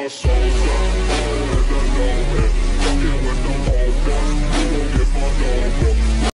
my soul, so cold and I know it.